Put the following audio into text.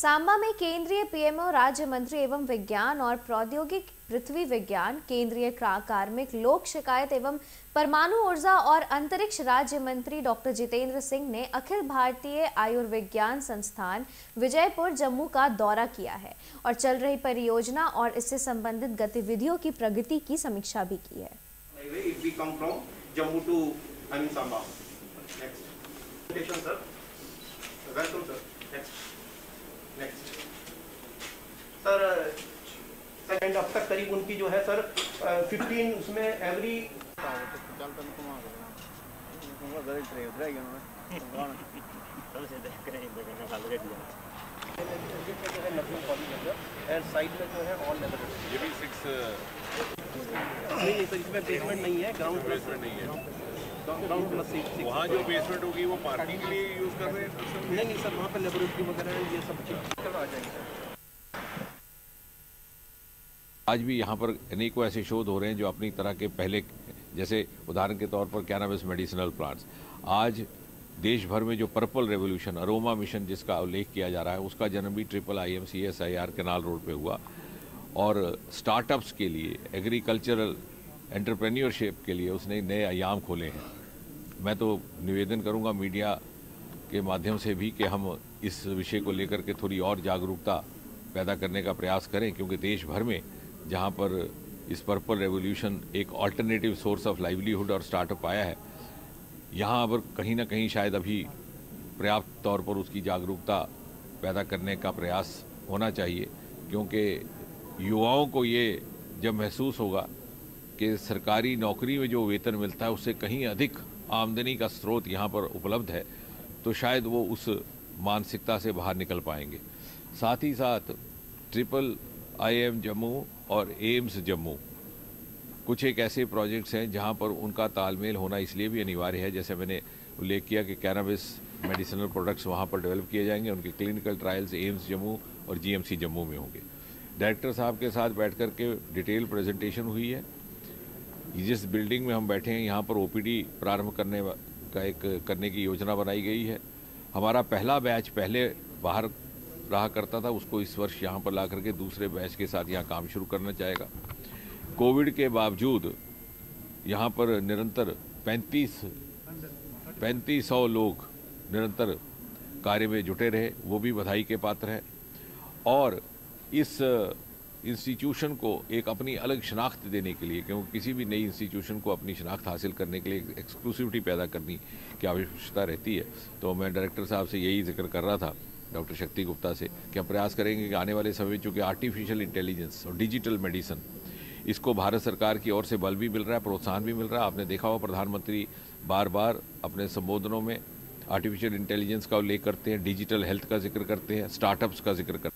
सांबा में केंद्रीय पीएमओ राज्य मंत्री एवं विज्ञान और प्रौद्योगिक पृथ्वी विज्ञान, केंद्रीय कार्मिक, लोक शिकायत एवं परमाणु ऊर्जा और अंतरिक्ष राज्य मंत्री डॉक्टर जितेंद्र सिंह ने अखिल भारतीय आयुर्विज्ञान संस्थान विजयपुर जम्मू का दौरा किया है और चल रही परियोजना और इससे संबंधित गतिविधियों की प्रगति की समीक्षा भी की है। सर अब तक करीब उनकी जो है सर 15 उसमें एवरी साइड में जो है ऑल लेवल ये भी 6 नहीं सर, इसमें बेसमेंट नहीं है, ग्राउंड बेसमेंट नहीं है, ग्राउंड प्लस 6 वहाँ जो बेसमेंट होगी वो पार्किंग के लिए यूज कर रहे हैं। नहीं सर, वहाँ पे लेबोरेटरी वगैरह ये सब चीज आ जाएंगे सर। आज भी यहाँ पर अनेकों ऐसे शोध हो रहे हैं जो अपनी तरह के पहले, जैसे उदाहरण के तौर पर कैनाबिस मेडिसिनल प्लांट्स। आज देश भर में जो पर्पल रेवोल्यूशन अरोमा मिशन जिसका उल्लेख किया जा रहा है, उसका जन्म भी IIIM CSIR कैनाल रोड पे हुआ और स्टार्टअप्स के लिए, एग्रीकल्चरल एंटरप्रेन्योरशिप के लिए उसने नए आयाम खोले हैं। मैं तो निवेदन करूंगा मीडिया के माध्यम से भी कि हम इस विषय को लेकर के थोड़ी और जागरूकता पैदा करने का प्रयास करें, क्योंकि देश भर में जहां पर इस पर्पल रेवोल्यूशन एक अल्टरनेटिव सोर्स ऑफ लाइवलीहुड और स्टार्टअप आया है, यहाँ पर कहीं ना कहीं शायद अभी पर्याप्त तौर पर उसकी जागरूकता पैदा करने का प्रयास होना चाहिए, क्योंकि युवाओं को ये जब महसूस होगा कि सरकारी नौकरी में जो वेतन मिलता है उससे कहीं अधिक आमदनी का स्रोत यहाँ पर उपलब्ध है, तो शायद वो उस मानसिकता से बाहर निकल पाएंगे। साथ ही साथ IIIM जम्मू और एम्स जम्मू कुछ एक ऐसे प्रोजेक्ट्स हैं जहां पर उनका तालमेल होना इसलिए भी अनिवार्य है, जैसे मैंने उल्लेख किया कि कैनाबिस मेडिसिनल प्रोडक्ट्स वहां पर डेवलप किए जाएंगे, उनके क्लिनिकल ट्रायल्स एम्स जम्मू और GMC जम्मू में होंगे। डायरेक्टर साहब के साथ बैठ कर के डिटेल प्रेजेंटेशन हुई है। जिस बिल्डिंग में हम बैठे हैं यहाँ पर OPD प्रारंभ करने की योजना बनाई गई है। हमारा पहला बैच पहले बाहर रहा करता था, उसको इस वर्ष यहाँ पर ला करके दूसरे बैच के साथ यहाँ काम शुरू करना चाहेगा। कोविड के बावजूद यहाँ पर निरंतर 3500 लोग निरंतर कार्य में जुटे रहे, वो भी बधाई के पात्र हैं। और इस इंस्टीट्यूशन को एक अपनी अलग शनाख्त देने के लिए, क्योंकि किसी भी नई इंस्टीट्यूशन को अपनी शनाख्त हासिल करने के लिए एक्सक्लूसिविटी पैदा करने की आवश्यकता रहती है। तो मैं डायरेक्टर साहब से यही जिक्र कर रहा था, डॉक्टर शक्ति गुप्ता से, कि हम प्रयास करेंगे कि आने वाले समय में चूँकि आर्टिफिशियल इंटेलिजेंस और डिजिटल मेडिसिन, इसको भारत सरकार की ओर से बल भी मिल रहा है, प्रोत्साहन भी मिल रहा है। आपने देखा होगा प्रधानमंत्री बार बार अपने संबोधनों में आर्टिफिशियल इंटेलिजेंस का उल्लेख करते हैं, डिजिटल हेल्थ का जिक्र करते हैं, स्टार्टअप्स का जिक्र करते हैं।